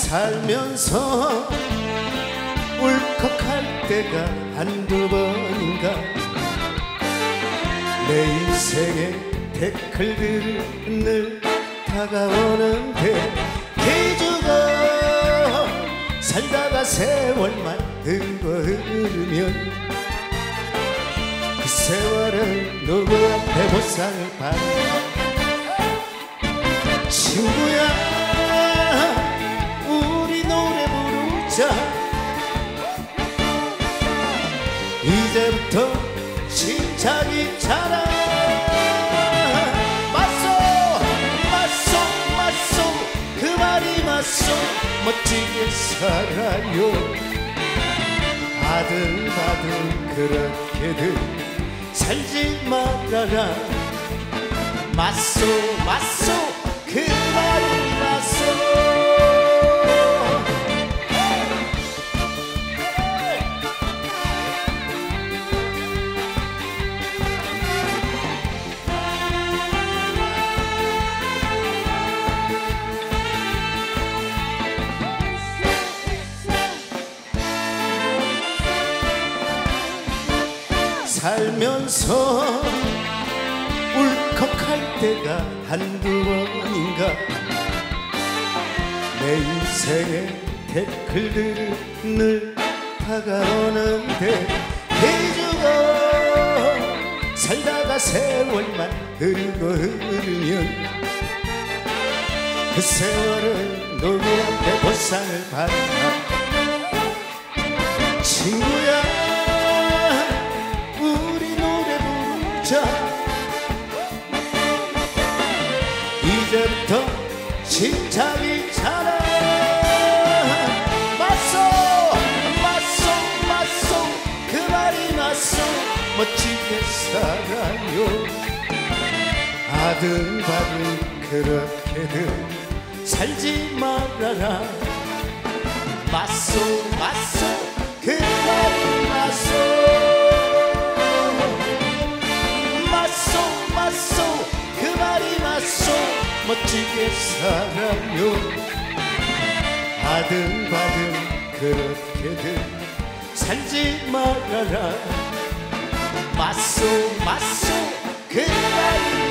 살면서 울컥할 때가 한두 번인가. 내 인생의 댓글들은 늘 다가오는데 기죽어 살다가 세월만 흐르면 그 세월은 누구한테 보상을 받나. 친구야 우리 노래 부르자. 이제부터 시작이잖아. 맞소 그 말이 맞소. 멋지게 살아요. 아들바들 그렇게들 살지 말아라. 맞소 그 말이 맞소. 살면서 울컥할 때가 한두 번인가. 내 인생의 댓글들은 늘 다가오는데 기죽어 살다가 세월만 흐르면 그 세월은 누구한테 보상을 받나. 친구야 이제부터 시작이잖아. 맞소 그 말이 맞소. 멋지게 살아요. 아등바등 그렇게들 살지 말아라. 맞소 그 말이 맞소. 맞소 그 말이 맞소. 멋지게 살아요. 아등바등 그렇게들 살지 말아라. 맞소 그 말이